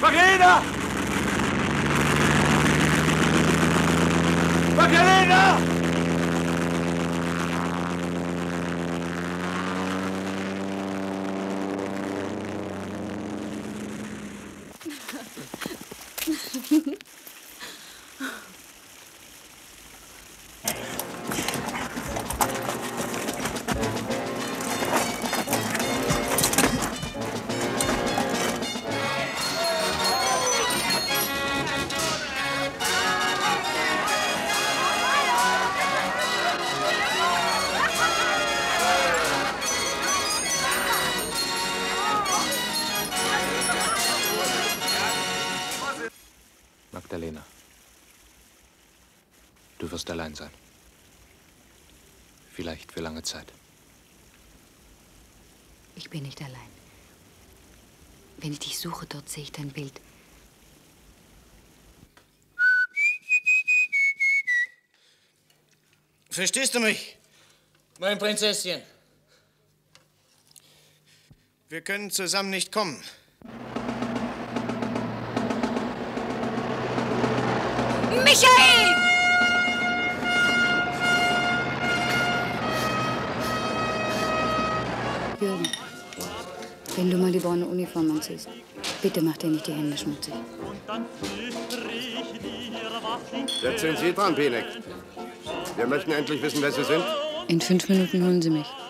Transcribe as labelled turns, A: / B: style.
A: Magdalena! Magdalena!
B: Magdalena, du wirst allein sein. Vielleicht für lange Zeit.
C: Ich bin nicht allein. Wenn ich dich suche, dort sehe ich dein Bild.
D: Verstehst du mich, mein Prinzesschen? Wir können zusammen nicht kommen.
C: Michael! Jürgen, wenn du mal die braune Uniform anziehst, bitte mach dir nicht die Hände schmutzig.
E: Jetzt sind Sie dran, Pienek. Wir möchten endlich wissen, wer Sie sind.
C: In 5 Minuten holen Sie mich.